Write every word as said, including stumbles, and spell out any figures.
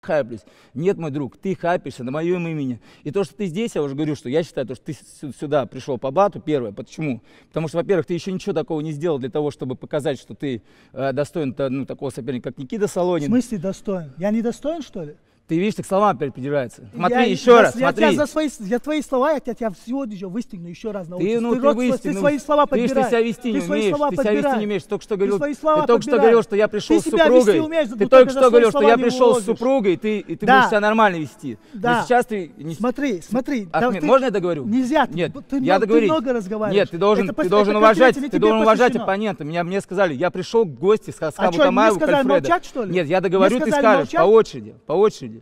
хайплюсь. Нет, мой друг, ты хайпишься на моем имени. И то, что ты здесь, я уже говорю, что я считаю, то, что ты сюда пришел по блату, первое. Почему? Потому что, во-первых, ты еще ничего такого не сделал для того, чтобы показать, что ты э, достоин ну, такого соперника, как Никита Солонин. В смысле достоин? Я не достоин, что ли? Ты видишь, так слова опять придираются. Смотри, я, еще я, раз, я смотри. За свои, за твои слова, я тебя сегодня же выстегну еще раз на улице. Ты, ну, ты, ты, рот, выстегну. ты свои слова подбирай. Ты, ты себя вести не ты свои умеешь, слова ты себя подбирай. вести не умеешь. Ты только что говорил, ты, слова ты только что говорил, что я пришел ты с супругой. Умеешь, ты только что говорил, что я пришел с супругой, и ты, и ты да. будешь себя нормально вести. Да. Но сейчас ты... Не... Смотри, смотри. Ахмед, ты... можно я договорю? Нельзя. Нет, ты, я ты, договорить. Ты много разговариваешь. Нет, ты должен, это, ты должен это уважать, ты должен уважать посвящено. оппонента. Меня, мне сказали, я пришел к гости с Хаскабу а Тамаеву, что, мне сказали молчать, что ли? Нет, я договорю, ты скажешь молчать? по очереди, по очереди.